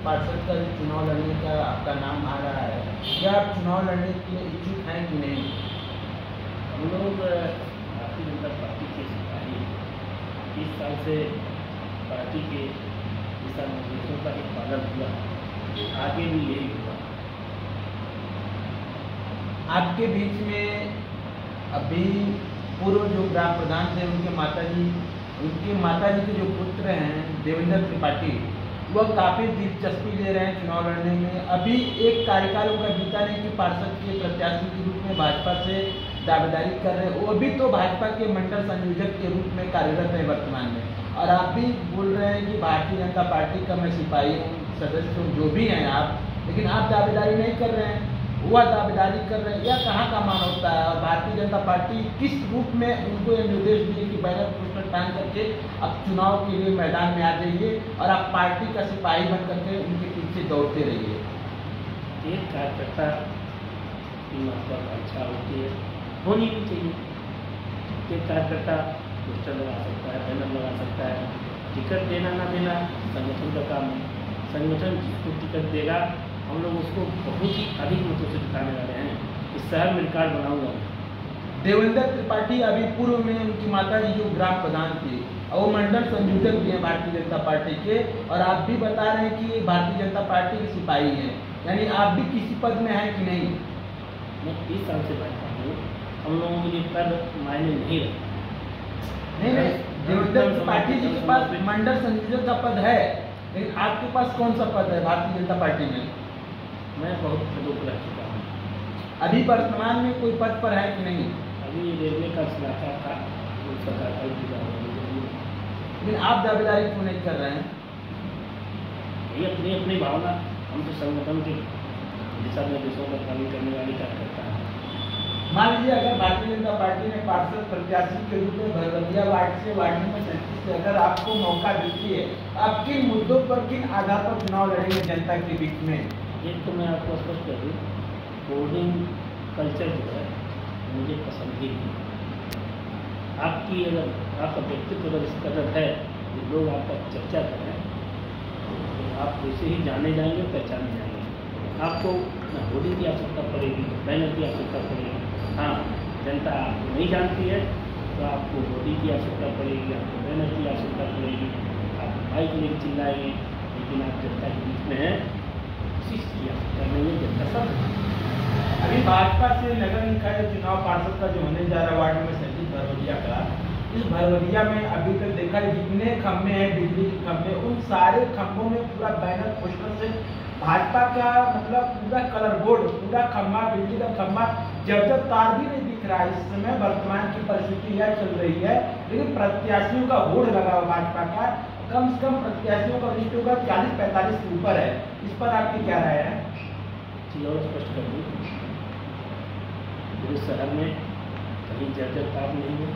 पार्षद का चुनाव लड़ने का आपका नाम आ रहा है, क्या आप चुनाव लड़ने के लिए इच्छुक हैं कि नहीं? हम लोग भारतीय जनता पार्टी के सिपाही 30 साल से पार्टी के दिशा निर्देशों का ही पालन हुआ, आगे भी यही होगा। आपके बीच में अभी पूर्व जो ग्राम प्रधान थे उनके माताजी के जो पुत्र हैं देवेंद्र त्रिपाठी, वह काफ़ी दिलचस्पी ले रहे हैं चुनाव लड़ने में। अभी एक कार्यकाल उनका बीता नहीं कि पार्षद के प्रत्याशी के रूप में भाजपा से दावेदारी कर रहे हैं। वो अभी तो भाजपा के मंडल संयोजक के रूप में कार्यरत है वर्तमान में, और आप भी बोल रहे हैं कि भारतीय जनता पार्टी का मैं सिपाही हूँ, सदस्य हूँ, जो भी हैं आप, लेकिन आप दावेदारी नहीं कर रहे हैं, वह दावेदारी कर रहे हैं। यह कहाँ का मानवता है? और भारतीय जनता पार्टी किस रूप में उनको ये निर्देश दिए कि बैनर पोस्टर टांग करके अब चुनाव के लिए मैदान में आ जाइए और आप पार्टी का सिपाही बन करके उनके पीछे दौड़ते रहिए? एक कार्यकर्ता की महत्वाकांक्षा होती है, होनी भी चाहिए। एक कार्यकर्ता पोस्टर लगा सकता है, बैनर लगा सकता है। टिकट देना ना देना संगठन का काम है। संगठन जिसको टिकट देगा हम लोग उसको बहुत ही अधिक मतों से जिताने वाले हैं। इस शहर में रिकॉर्ड बनाऊंगा। देवेंद्र त्रिपाठी अभी पूर्व में उनकी माताजी जो ग्राम प्रधान थी और वो मंडल संयोजक भी हैं भारतीय जनता पार्टी के, और आप भी बता रहे हैं कि भारतीय जनता पार्टी के सिपाही हैं, यानी आप भी किसी पद में हैं कि नहीं? मैं 30 साल से बैठा हूँ, हम लोगों के लिए पद मायने नहीं रखता। नहीं, देवेंद्र त्रिपाठी जी के पास मंडल संयोजक का पद है, लेकिन आपके पास कौन सा पद है भारतीय जनता पार्टी में? मैं बहुत पदों पर रह चुका हूँ। अभी वर्तमान में कोई पद पर है कि नहीं? अभी रेलवे का सलाहकार था, वो सरकार का लेकिन आप दावेदारी क्यों नहीं कर रहे हैं? ये अपनी अपनी भावना, हम तो संगठन के दिशा निर्देशों का पालन करने वाली कार्यकर्ता है। मान लीजिए अगर भारतीय जनता पार्टी ने पार्षद प्रत्याशी के रूप में भरवलिया वार्ड से वार्ड नंबर 37 से अगर आपको मौका देती है, आप किन मुद्दों पर, किन आधार पर चुनाव लड़ेंगे जनता के बीच में? एक तो मैं आपको स्पष्ट कर दूँ, होर्डिंग कल्चर जो है मुझे पसंद ही नहीं। आपकी अगर आपका व्यक्तित्व अगर इस कदर है कि लोग आपका चर्चा करें तो आप वैसे ही जाने जाएंगे, पहचाने जाएंगे। आपको न होर्डिंग की आवश्यकता पड़ेगी, बैनर की आवश्यकता पड़ेगी। हाँ, जनता आपको नहीं जानती है तो आपको होर्डिंग की आवश्यकता पड़ेगी, आपको बैनर की आवश्यकता पड़ेगी, आप माइक लेकर चिल्लाएंगे, लेकिन आप जनता के बीच में हैं, अभी भाजपा से नगर निकाय चुनाव पार्षद का जो होने जा रहा है वार्ड नंबर 37 भरवलिया का, इस भरवलिया में अभी तक देखा जितने खंभे हैं बिजली के खंभे, उन सारे खंभों में पूरा बैनर पोस्टर से भाजपा का मतलब पूरा कलर बोर्ड, पूरा खंभा, बिजली का खंभा, जब तार भी नहीं दिख रहा है। इस समय वर्तमान की परिस्थिति यह चल रही है, लेकिन प्रत्याशियों का होड़ लगा हुआ भाजपा का, कम से कम प्रत्याशियों का लिस्ट होगा 40-45 के ऊपर है। इस पर आपकी क्या राय है? और स्पष्ट कर दूँ, पूरे शहर में कहीं जर्जर काम नहीं है।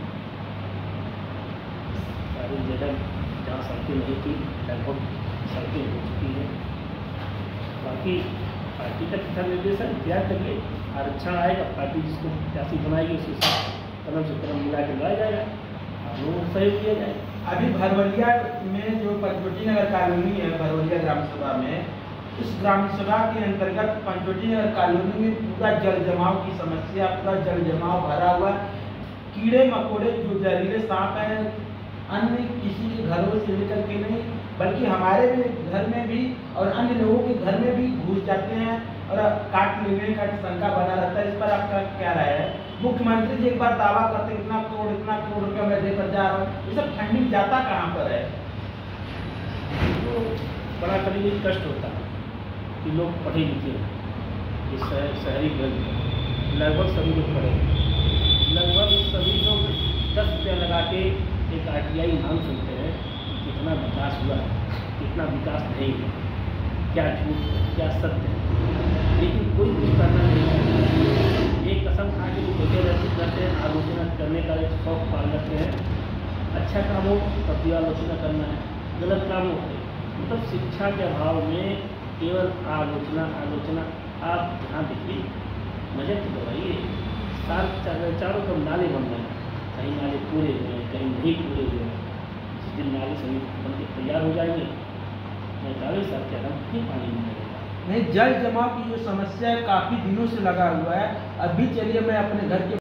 सारी जगह जहाँ सड़कें नहीं थी लगभग सड़कें हो चुकी हैं। बाकी पार्टी का दिशा निर्देश है, इंतजार करिए, आरक्षण आएगा, पार्टी जिसको प्रत्याशी बनाएगी उसी कदम से कदम मिला के लाया जाएगा, आप लोगों को सहयोग दिया जाएगा। अभी भरवलिया में जो पंचवटी नगर कॉलोनी है, भरवलिया ग्राम सभा में, इस ग्राम सभा के अंतर्गत पंचवटी नगर कॉलोनी में पूरा जल जमाव की समस्या, पूरा जल जमाव भरा हुआ, कीड़े मकोड़े जो जहरीले सांप हैं अन्य किसी के घरों से लेकर के नहीं बल्कि हमारे घर में भी और अन्य लोगों के घर में भी घुस जाते हैं और काट लेने का शंका बना रहता है। इस पर आपका क्या राय है? मुख्यमंत्री जी एक बार दावा करते इतना करोड़ रुपया मैं देकर जा रहा हूँ, ये सब फंडिंग जाता कहाँ पर है? तो बड़ा कभी कष्ट होता है कि लोग पढ़े लिखे हैं, इस शहरी वर्ग लगभग सभी लोग पढ़े, लगभग सभी लोग 10 रुपया लगा के एक RTI नाम सुनते हैं, कितना विकास हुआ है, कितना विकास नहीं है, क्या झूठ है, क्या सत्य है, लेकिन कोई कुछ करना नहीं है। एक कसम खा के लोग रहते हैं, आलोचना करने का एक शौक पाल रखते हैं। अच्छा काम हो तब भी आलोचना करना है, गलत काम हो मतलब शिक्षा के अभाव में केवल आलोचना। आप जहाँ देखिए नजर तो दबाइए, चारों तरफ नाले बन रहे हैं, कहीं नाले पूरे हुए हैं, कहीं नहीं पूरे हुए हैं। जिस दिन नाले सभी बन के तैयार हो जाएंगे 45 साल के बाद फिर पानी नहीं लगेगा। नहीं, जल जमाव की जो समस्या है काफ़ी दिनों से लगा हुआ है। अभी चलिए मैं अपने घर के